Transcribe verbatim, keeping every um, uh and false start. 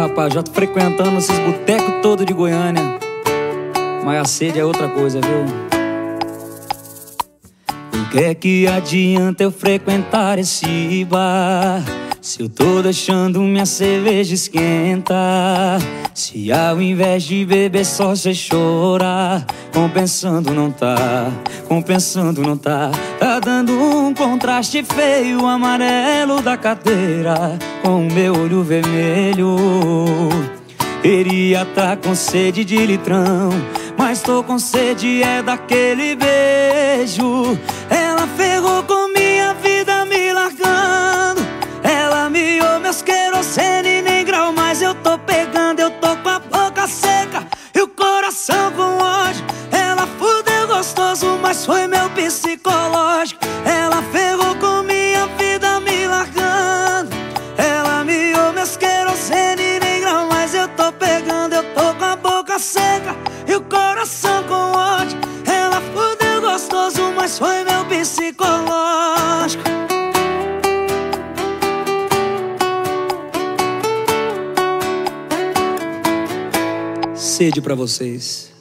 rapaz, já tô frequentando esses botecos todos de Goiânia, mas a sede é outra coisa, viu? O que é que adianta eu frequentar esse bar se eu tô deixando minha cerveja esquentar? Se ao invés de beber só cê chorar, compensando não tá, compensando não tá. Tá dando um contraste feio, o amarelo da cadeira com o meu olho vermelho. Queria tá com sede de litrão, mas tô com sede é daquele beijo. Ela ferrou com minha vida me largando, ela miou meus querosene nem grau, mas eu tô pegando, eu tô com a boca seca e o coração com ódio. Ela fudeu gostoso, mas foi meu psicológico. Ela ferrou com minha vida me largando, ela miou meus querosene nem grau, mas eu tô pegando, eu tô com a boca seca e o coração com ódio. Ela fudeu gostoso, mas foi meu psicológico. Sede pra vocês.